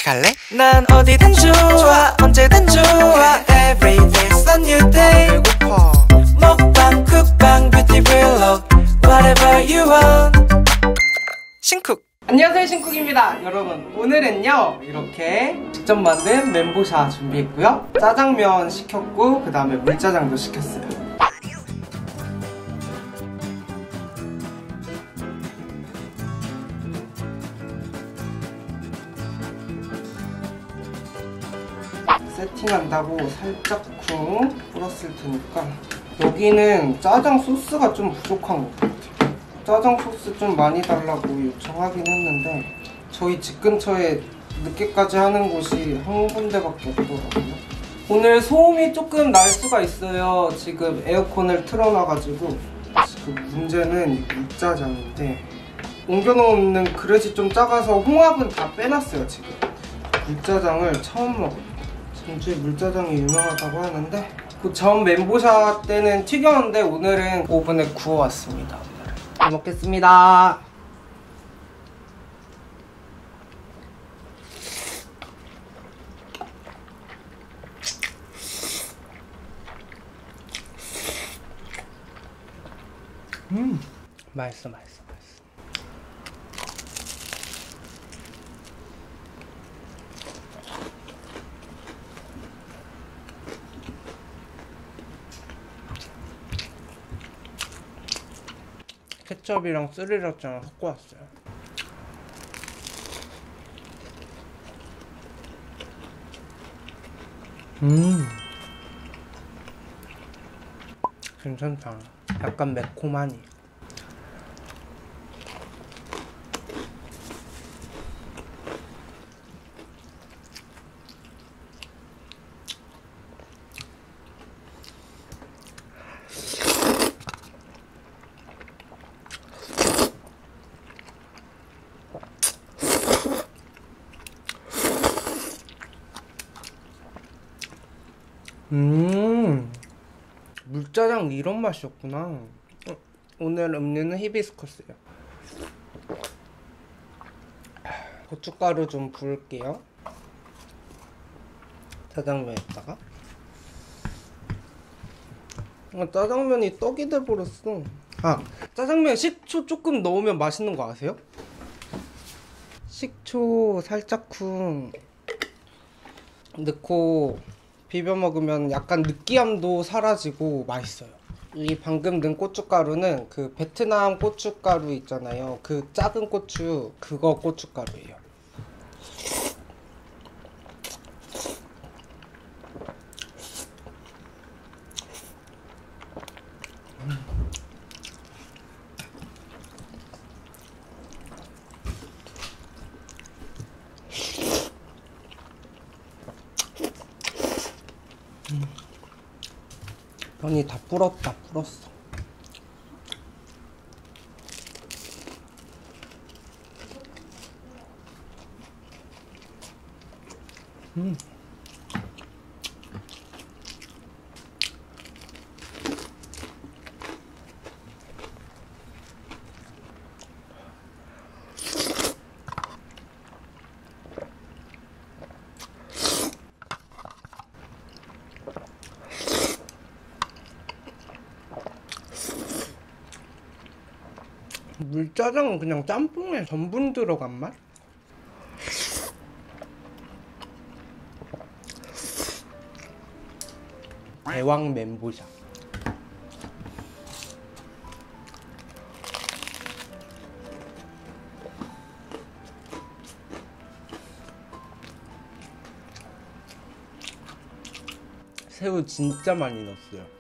갈래? 난 어디든 좋아 언제든 좋아 Every day's a new day 배고파 먹방 쿡방 뷰티 블로그 Whatever you want 신쿡. 안녕하세요, 신쿡입니다. 여러분, 오늘은요 이렇게 직접 만든 멘보샤 준비했고요, 짜장면 시켰고 그 다음에 물짜장도 시켰어요. 세팅한다고 살짝 쿵 뿌렸을 테니까 여기는 짜장 소스가 좀 부족한 것 같아요. 짜장 소스 좀 많이 달라고 요청하긴 했는데 저희 집 근처에 늦게까지 하는 곳이 한 군데밖에 없더라고요. 오늘 소음이 조금 날 수가 있어요. 지금 에어컨을 틀어놔가지고. 지금 문제는 이 물짜장인데 옮겨놓는 그릇이 좀 작아서 홍합은 다 빼놨어요. 지금 물짜장을 처음 먹어요. 전주에 물짜장이 유명하다고 하는데 그 전 멘보샤 때는 튀겼는데 오늘은 오븐에 구워왔습니다. 잘 먹겠습니다. 맛있어. 케첩이랑 스리라차랑 섞고 왔어요. 괜찮다. 약간 매콤하니. 물짜장 이런 맛이었구나. 오늘 음료는 히비스커스예요. 고춧가루 좀 부을게요. 짜장면에다가. 짜장면이 떡이 돼버렸어. 짜장면 식초 조금 넣으면 맛있는 거 아세요? 식초 살짝 쿵 넣고 비벼 먹으면 약간 느끼함도 사라지고 맛있어요. 이 방금 넣은 고춧가루는 그 베트남 고춧가루 있잖아요. 그 작은 고추, 그거 고춧가루예요. 면이 다 불었어. 물짜장은 그냥 짬뽕에 전분 들어간 맛? 대왕 멘보샤. 새우 진짜 많이 넣었어요.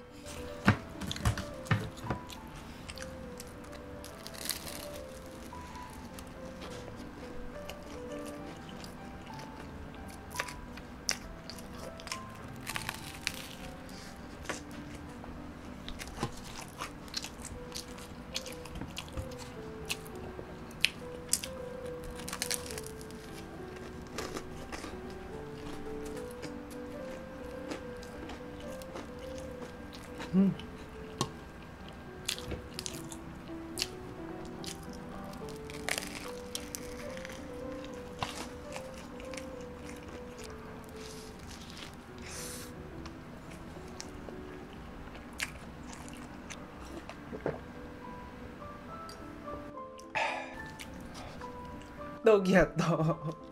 떡이야 떡.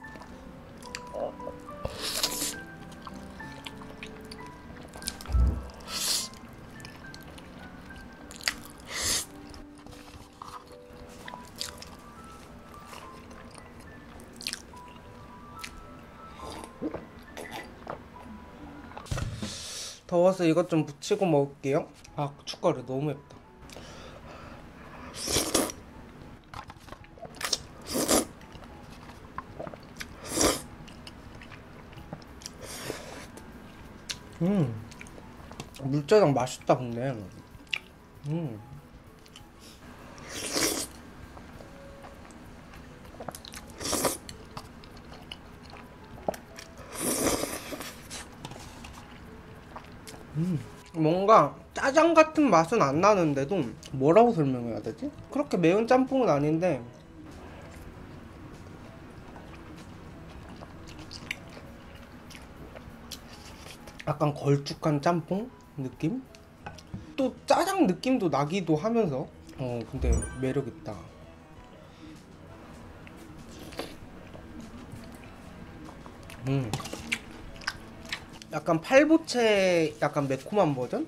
더워서 이것 좀 묻히고 먹을게요. 아, 고춧가루 너무 맵다. 물짜장 맛있다 근데. 뭔가 짜장 같은 맛은 안 나는데도 뭐라고 설명해야 되지? 그렇게 매운 짬뽕은 아닌데 약간 걸쭉한 짬뽕 느낌? 또 짜장 느낌도 나기도 하면서 근데 매력있다. 약간 팔보채 약간 매콤한 버전?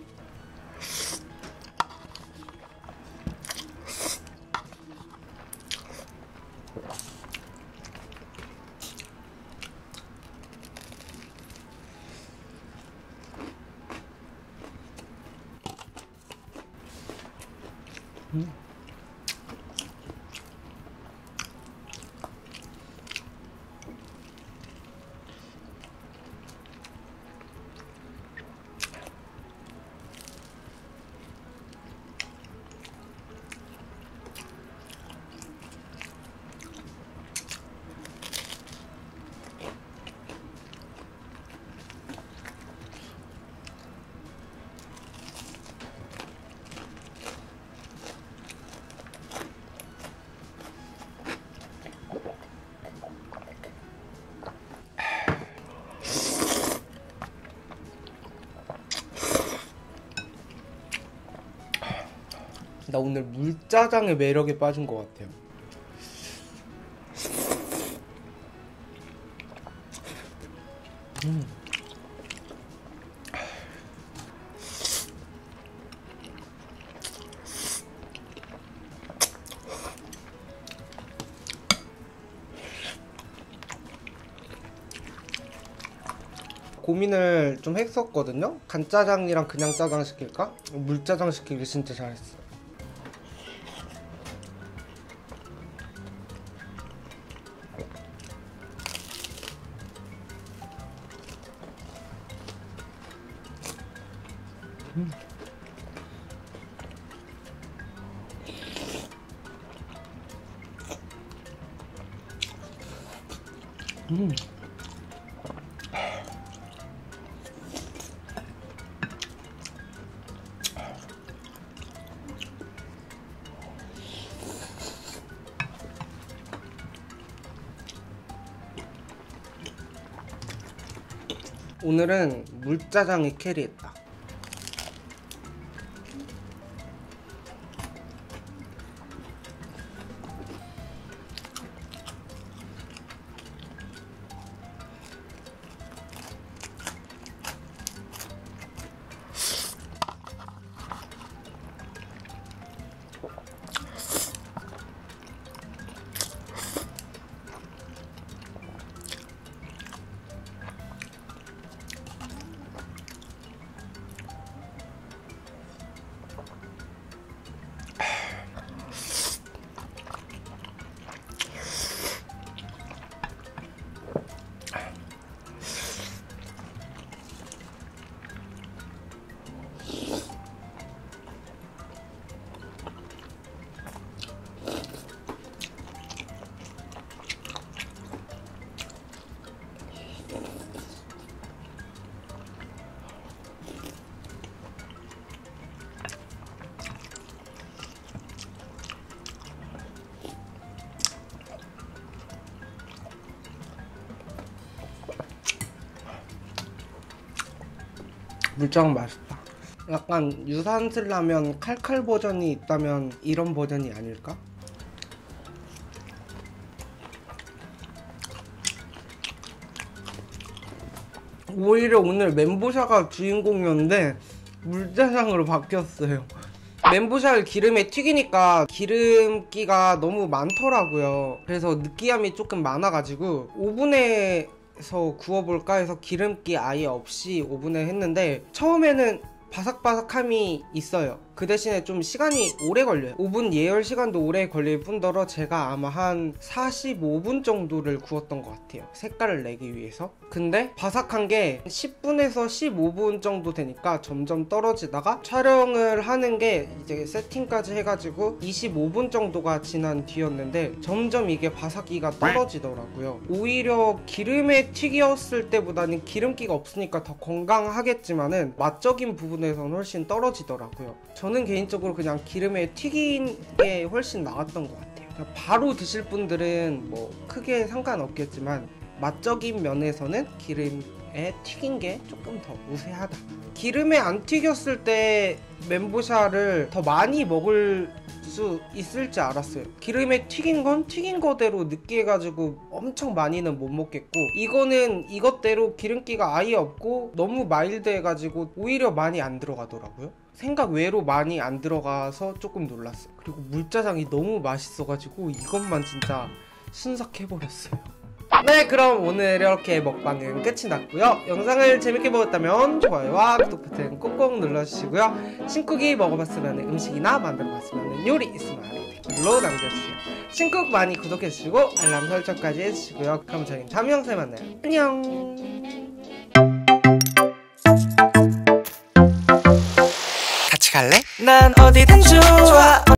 나 오늘 물짜장의 매력에 빠진 것 같아요. 고민을 좀 했었거든요. 간짜장이랑 그냥 짜장 시킬까? 물짜장 시키길 진짜 잘했어. 오늘은 물짜장이 캐리했다. 물짜장 맛있다. 약간 유산슬라면 칼칼 버전이 있다면 이런 버전이 아닐까? 오히려 오늘 멘보샤가 주인공이었는데 물짜장으로 바뀌었어요. 멘보샤를 기름에 튀기니까 기름기가 너무 많더라고요. 그래서 느끼함이 조금 많아가지고 오븐에서 구워볼까 해서 기름기 아예 없이 오븐에 했는데 처음에는 바삭바삭함이 있어요. 그 대신에 좀 시간이 오래 걸려요. 오븐 예열 시간도 오래 걸릴 뿐더러 제가 아마 한 45분 정도를 구웠던 것 같아요. 색깔을 내기 위해서. 근데 바삭한 게 10분에서 15분 정도 되니까 점점 떨어지다가 촬영을 하는 게 이제 세팅까지 해가지고 25분 정도가 지난 뒤였는데 점점 이게 바삭기가 떨어지더라고요. 오히려 기름에 튀겼을 때보다는 기름기가 없으니까 더 건강하겠지만은 맛적인 부분에서는 훨씬 떨어지더라고요. 저는 개인적으로 그냥 기름에 튀긴 게 훨씬 나았던 것 같아요. 바로 드실 분들은 뭐 크게 상관없겠지만 맛적인 면에서는 기름에 튀긴 게 조금 더 우세하다. 기름에 안 튀겼을 때 멘보샤를 더 많이 먹을 수 있을지 알았어요. 기름에 튀긴 건 튀긴 거대로 느끼해가지고 엄청 많이는 못 먹겠고, 이거는 이것대로 기름기가 아예 없고 너무 마일드해가지고 오히려 많이 안 들어가더라고요. 생각 외로 많이 안 들어가서 조금 놀랐어요. 그리고 물짜장이 너무 맛있어가지고 이것만 진짜 순삭해버렸어요. 네, 그럼 오늘 이렇게 먹방은 끝이 났고요. 영상을 재밌게 보셨다면 좋아요와 구독 버튼 꼭꼭 눌러주시고요. 신쿡이 먹어봤으면 음식이나 만들어봤으면 요리 있으면 댓글로 남겨주세요. 신쿡 많이 구독해주시고 알람 설정까지 해주시고요. 그럼 저희는 다음 영상에 만나요. 안녕. 같이 갈래? 난 어디든 좋아.